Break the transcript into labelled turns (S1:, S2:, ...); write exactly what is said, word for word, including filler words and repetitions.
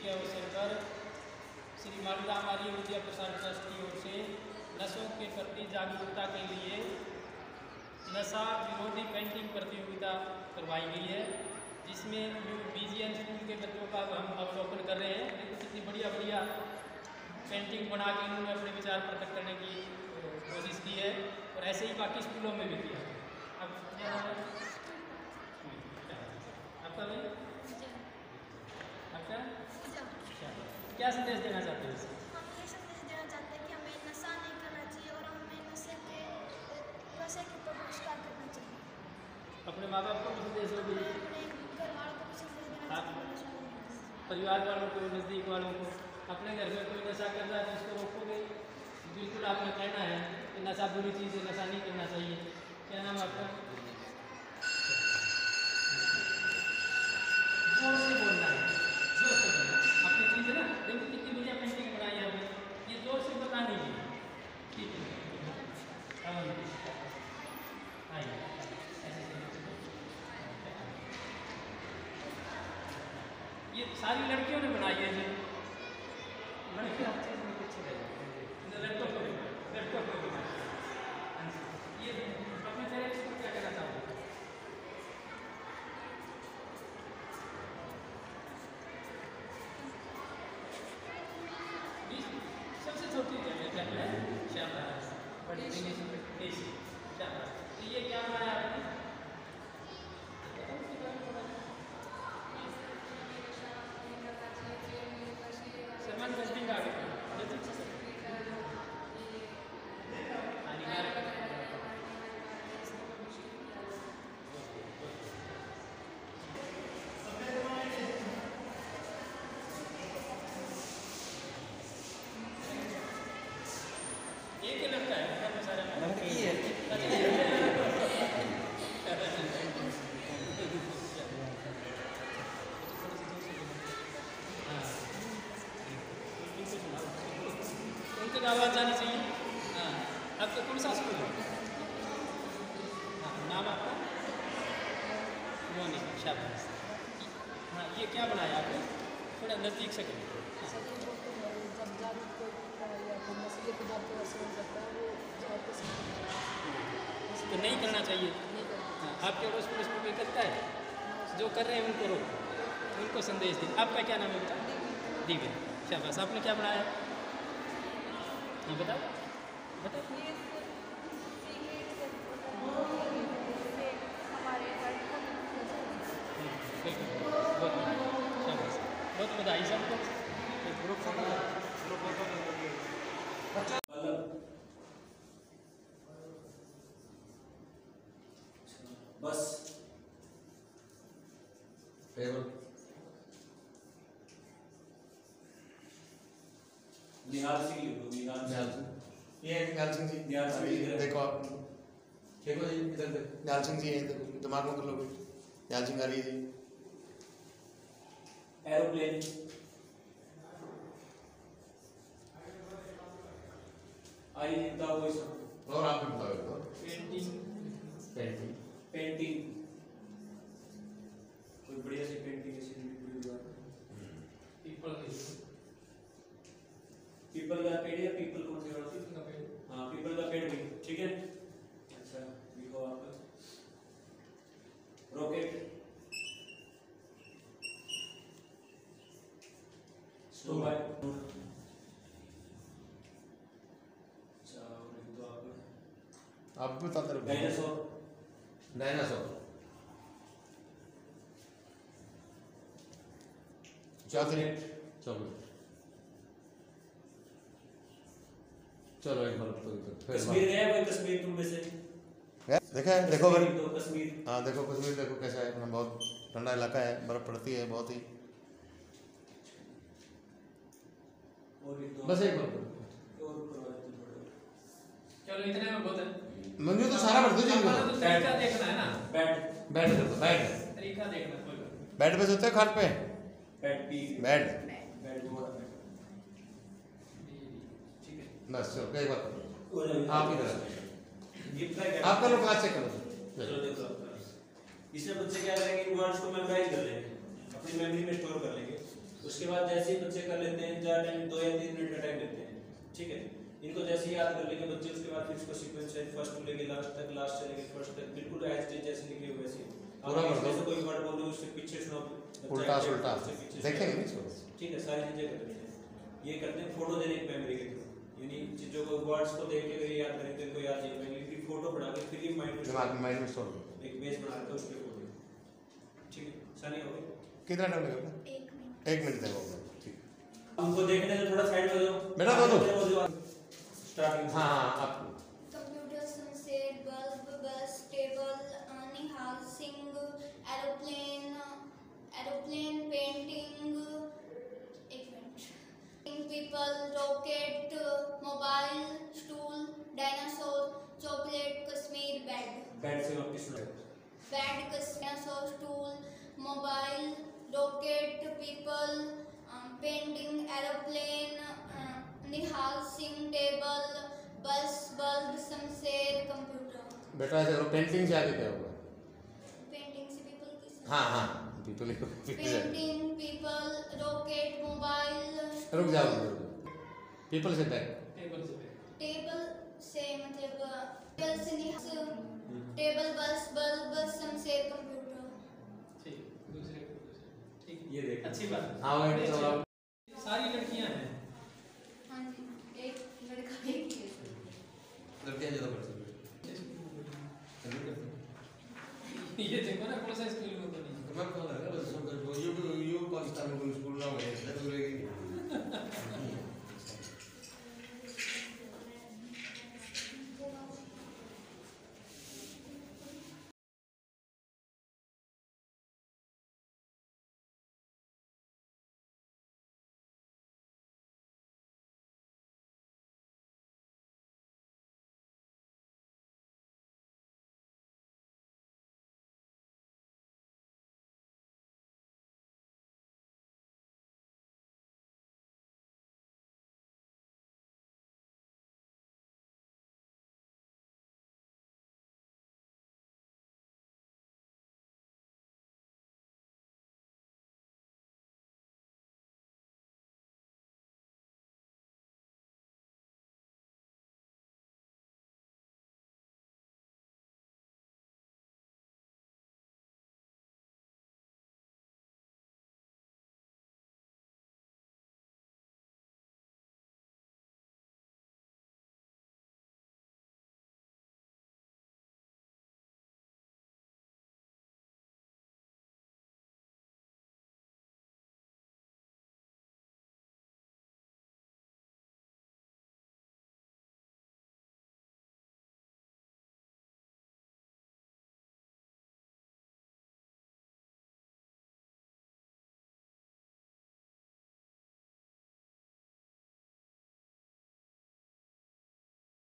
S1: के अवसर पर श्री मालूराम आर्य विद्या प्रसार ट्रस्ट की ओर से नशों के प्रति जागरूकता के लिए नशा विरोधी पेंटिंग प्रतियोगिता करवाई गई है, जिसमें बीजीएन स्कूल के बच्चों का हम अवलोकन कर रहे हैं। देखो कितनी बढ़िया बढ़िया पेंटिंग बना के उन्होंने अपने विचार प्रकट करने की कोशिश की है और ऐसे ही बाकी स्कूलों में भी किया। अब आपका भाई आपका क्या संदेश देना चाहते हैं?
S2: हम ये संदेश देना चाहते हैं कि हमें नशा नहीं करना चाहिए और हमें नशे के नशे के ऊपर बहिष्कार करना चाहिए।
S1: अपने माँ बाप को भी संदेश हो भी,
S2: अपने घर वालों को भी संदेश देना चाहिए,
S1: परिवार वालों को, नज़दीक वालों को। अपने घर में कोई नशा कर रहा है तो उसको रोकोगे, बिल्कुल आपने कहना है कि नशा बुरी चीज़ है, नशा नहीं करना चाहिए। क्या नाम आपका? जोर से बोलना है, जोर से बोलना अपनी चीज़ है ना। देखो कितनी बढ़िया पेंटिंग बनाई है आपने, ये जोर से बतानी है। ठीक है, आइए ये सारी लड़कियों ने बनाई है। लड़कियाँ अच्छे से पीछे रह जाएंगे, लड़कों को लड़कों को ये अपने पेरेंट्स को क्या कहना चाहोगे? सबसे छोटी क्या है? शाबाश, बड़ी देसी शाबाश। तो ये क्या बनाया आपने? सलमान गजनी का एक ही लगता है सारा उनकी आवाज़ जानी चाहिए। हाँ, आपका कौन सा स्कूल है? हाँ, नाम आपका? मोनी, शाबाश। हाँ, ये क्या बनाया आपने? थोड़ा नज़दीक से करें। तो नहीं करना चाहिए। हाँ, आपके अड़ोस पड़ोस में कोई करता है, जो कर रहे हैं उनको रोको, उनको संदेश दें। आपका क्या नाम है बेटा? दिव्या, शाबाश। आपने क्या बनाया? हाँ बताओ बताओ। बहुत बधाई सबको।
S3: बस निहाल सिंह लिखो, निहाल सिंह।
S4: ये निहाल सिंह जी,
S3: निहाल सिंह लिख रहे हैं।
S4: देखो आप,
S3: देखो जी इधर देखो,
S4: निहाल सिंह जी है, देखो दिमाग में कर लो कोई। निहाल सिंह आ रही है जी।
S3: एरोप्लेन, आई बताओ कोई सब।
S4: और आप भी बताओ।
S1: पेंटिंग,
S4: पेंटिंग,
S3: पेंटिंग, कोई बढ़िया सी पेंटिंग ऐसी
S1: पीपल
S3: पीपल का पेड़ या पीपल कौन सी वाला?
S1: का पेड़।
S3: हाँ, पीपल का पेड़ भी ठीक है। अच्छा लिखो आप। रॉकेट, स्टोव है। अच्छा और लिख दो आप।
S4: आप भी बताते रहो।
S3: Dinosaur,
S4: dinosaur, chocolate, chocolate. चलो एक बार तो
S3: कश्मीर गया कोई? कश्मीर तुम में से
S4: देखा है? देखो
S3: कश्मीर,
S4: बर्फ।
S3: तो कश्मीर,
S4: हाँ देखो कश्मीर, देखो कैसा है अपना, बहुत ठंडा इलाका है, बर्फ पड़ती है बहुत ही।
S3: और लिख दो
S4: बस एक बार
S3: और ऊपर वाले तो थोड़ा।
S1: चलो इतने में बहुत है।
S4: मुझे तो सारा भर दो जी।
S1: हमारा तो तरीका देखना है ना,
S3: बैट,
S4: बैठ देखो, बैठ
S1: तरीका देखना कोई बात नहीं।
S4: बेड पे सोते हो खाट पे?
S3: बैट बी,
S4: बेड,
S3: बैट वो वाला बैट।
S1: ठीक है,
S4: बस चलो कई बात
S3: हो जाएगा।
S4: आप इधर
S3: गिफ्ट का क्या?
S4: आप कर लो, क्लास चेक करो।
S3: चलो देखो आपका। इसमें बच्चे क्या करेंगे, इन वर्ड्स को मेमोराइज कर लेंगे, अपनी मेमोरी में स्टोर कर लेंगे। उसके बाद जैसे ही बच्चे कर लेते हैं ज़्यादा टाइम दो या तीन मिनट का टाइम लेते हैं, ठीक है। इनको जैसे ही याद कर लेंगे बच्चे उसके बाद फिर इसको सीक्वेंस है फर्स्ट टू लेके लास्ट तक, लास्ट से लेके फर्स्ट तक, बिल्कुल एज इट इज जैसे लिखे हुए वैसे।
S4: पूरा कर दो।
S3: जैसे कोई वर्ड बोल रहे हो उसके पीछे सुनो,
S4: उल्टा सुल्टा
S3: उससे पीछे
S4: देखेंगे
S3: सुनो।
S4: नहीं छोड़ो।
S3: ठीक है, सारी चीजें करनी है। ये करते हैं फोटोजेनिक मेमोरी के थ्रू, यानी चीजों को वर्ड्स को देख के अगर ये याद करें तो इनको याद नहीं रहेंगे, क्योंकि फोटो बना के फिर ये माइंड में
S4: दिमाग में माइंड में स्टोर करो।
S3: एक बेस बना के उसके फोटो। ठीक है, सानी हो गई।
S4: कितना टाइम लगेगा?
S2: एक मिनट।
S4: एक मिनट देगा होगा, ठीक।
S3: उनको देखने से थोड़ा साइड में दो
S4: बेटा, दो दो।
S3: स्टार्टिंग।
S4: हाँ हाँ आप
S2: computer, sunset, bulb, bus, table, Nihal Singh, aeroplane, aeroplane, painting, एक मिनट, पीपल, rocket, mobile, stool, dinosaur, chocolate, Kashmir, bed,
S3: bed से वापस सुनो।
S2: Bed, dinosaur, stool, mobile, rocket, पीपल, painting, aeroplane, Nihal Singh, table, bus, bulb, Shamsher, computer.
S4: बेटा ऐसे करो, पेंटिंग से आगे क्या होगा?
S2: पेंटिंग से पीपल की
S4: हाँ हाँ पीपल को
S2: पेंटिंग, पीपल, रॉकेट, मोबाइल,
S4: रुक जाओ रुक जाओ। पीपल से बैक।
S1: टेबल से बैठ।
S2: टेबल से मतलब टेबल से Nihal, table, bus, bulb, Shamsher, computer.
S1: ठीक, दूसरे को दूसरे। ठीक,
S3: ये देख।
S1: अच्छी बात।
S4: हाँ, वही तो
S1: अच्छी बात।